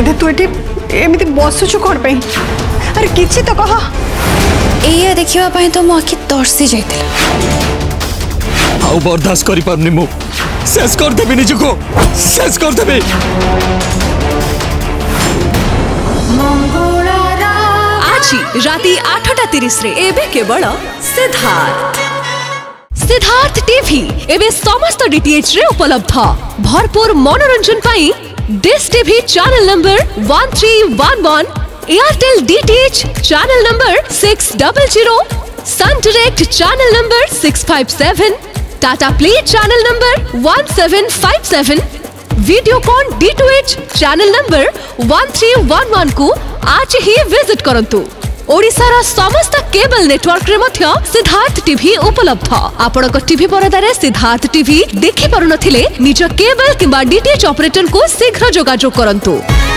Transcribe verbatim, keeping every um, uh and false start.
राधे तू एटी एमती बसुछु कोन पे अरे किछि तो कह एया देखिवा पई तो मो आखि तरसी जाइतला आउ बर्दाश्त करि परनी मु शेष कर देबी निज को शेष कर देबी आज राति आठटा तीस रे एबे केवल सिद्धार्थ सिद्धार्थ टीवी एबे समस्त डीटीएच रे उपलब्ध भरपूर मनोरंजन पाई Dish TV channel number one three one one Airtel DTH channel number six zero zero Sun Direct channel number six five seven Tata Play channel number one seven five seven Videocon D two H channel number one three one one को आज ही visit करंतु। ओडिसार समस्त cable network रे मध्य Siddharth TV उपलब्ध आपण को TV परदारे Siddharth TV देखि पारु नथिले निज केबल किबा डीटीएच ऑपरेटर को शीघ्र जोगाजोग करंतु।